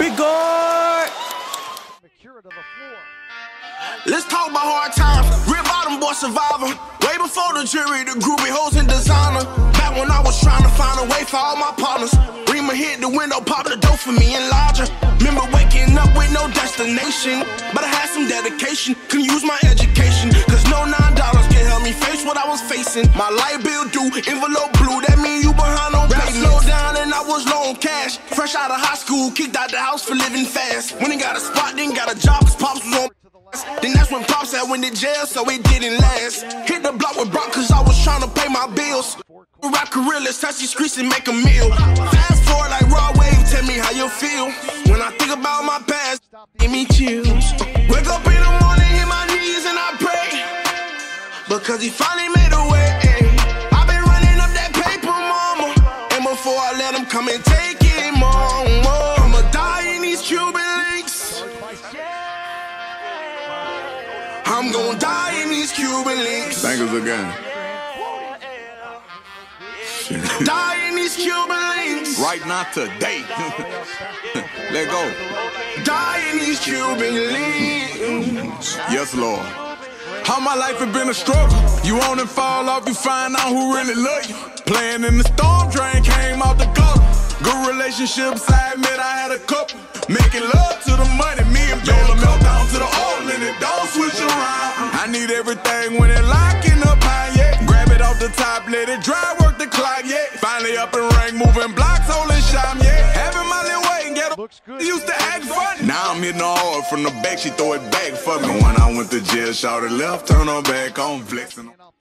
Regard. Let's talk about hard times. Real bottom boy survivor. Way before the jury, the groovy hoes and designer. Back when I was trying to find a way for all my partners. Rima hit the window, pop the door for me and larger. Remember waking up with no destination, but I had some dedication. Couldn't use my education, cause no $9 can help me face what I was facing. My light bill due, envelope blue, that mean you behind on pay. Slow down and I was low on cash. Fresh out of high school, kicked out the house for living fast. When he got a spot, then got a job, cause Pops was on. Then that's when Pops had went to jail, so it didn't last. Hit the block with Brock, cause I was trying to pay my bills. Rock gorillas, touch these streets and make a meal. Fast forward like raw wave, tell me how you feel. When I think about my past, give me chills. Wake up in the morning, hit my knees and I pray, because he finally made a way. I've been running up that paper, mama, and before I let him come and take it, mama, I'ma die in these Cuban links. I'm gonna die in these Cuban links. Thank us again. Die in these Cuban links. Right now, today. Let go. Die in these Cuban links. Yes, Lord. All my life has been a struggle. You on and fall off, you find out who really love you. Playing in the storm drain, came out the gutter. Good relationships, I admit I had a couple. Making love to the money, me and Bella melt down to the oil and it don't switch around. I need everything when it locking up high, yeah. Grab it off the top, let it dry, work the clock, yeah. Finally up and rank, moving blocks, holding shine, yeah. Having my little way and get a used to act funny. Now I'm hitting hard from the back, she throw it back for me. When I went to jail, shouted left, turn her back on, flexing.